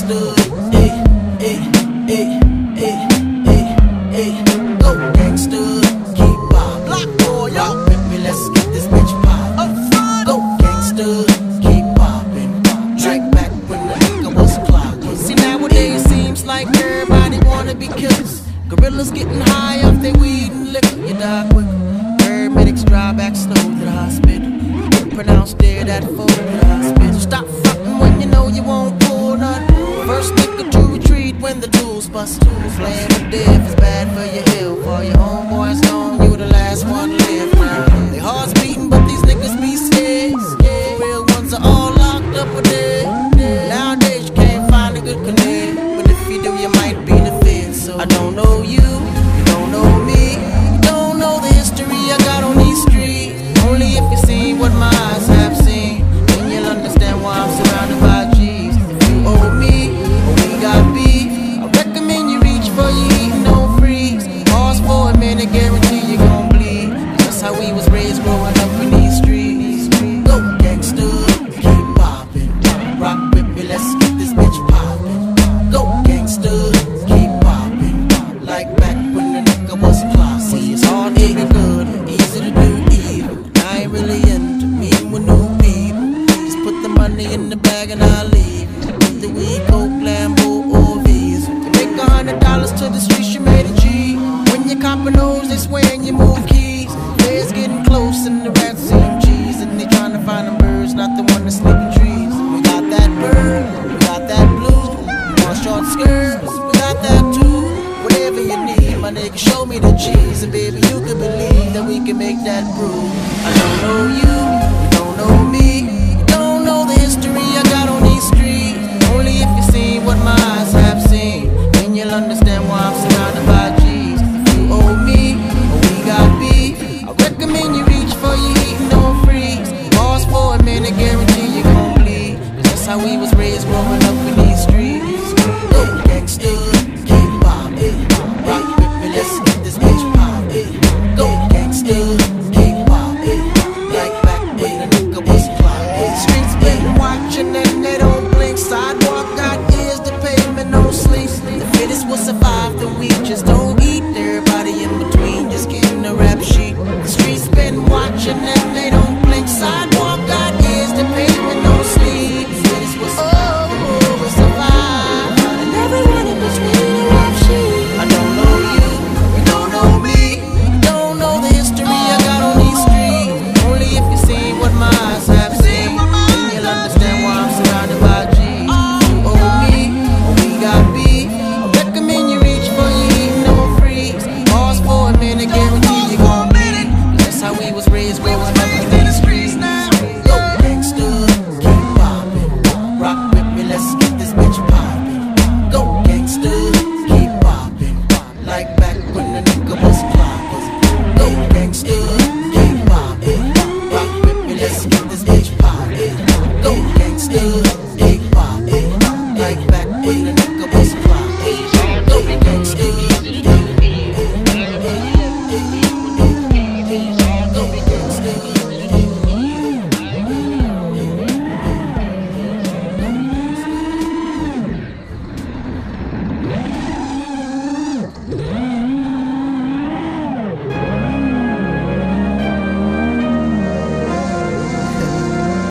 gangster. Hey, hey, hey, hey, hey, hey. Go gangster. Keep pop. Block boy, yo. Baby, let's get this bitch pop. Up front. Go gangster. Keep poppin'. Drink back when the nigga was clockin'. See, nowadays seems like everybody wanna be killers. Gorillas getting high off their weed and liquor. You die quicker. Paramedics drive back slow to the hospital. Pronounced dead at 4 to the hospital. Stop frontin' when you know you won't pull none. First nigga to retreat when the tools bust. Playing with death is bad for your ill. For your homeboys gone, you the last one to live now. Their hearts beating, but these niggas be scared. The real ones are all locked up or dead. Nowadays you can't find a good connect, but if you do, you might be the fed. So I don't know you, you don't know me, you don't know the history I got on these streets. Only if you see what my eyes have seen, then you'll understand why I'm surrounded by G's. If you owe me, or we got beef, I recommend you reach for your eating, don't freeze. Pause for a minute, guarantee you gon' bleed. That's how we was raised growing up in these streets. Go gangster, keep poppin'. Rock with me, let's get this bitch poppin'. Go gangster, keep poppin'. Like back when the nigga was flossy. It's hard to be good, easy to do evil. I ain't really into meeting with new people. Just put the money in the bag and I'll leave. With the weed, coke, Lambo, or Visa. You make $100 to the streets, you made a G. When you coppin' those, they swearin' you move keys. Feds getting close and the rats seem G's. And they tryna find them birds, not the one that sleep in trees. We got that bird, we got that blue. You want short skirts, we got that too. Whatever you need, my nigga, show me the cheese. And baby, you can believe that we can make that brew. I don't know you, you don't know me, you don't know the history I got on these streets. Only if you see what my eyes have seen, then you'll understand why I'm surrounded by G's. If you owe me, or we got beef, I recommend you reach for your eating, don't freeze. Pause for a minute, guarantee you gon' bleed. That's how we was raised growing up in these streets. Go gangster.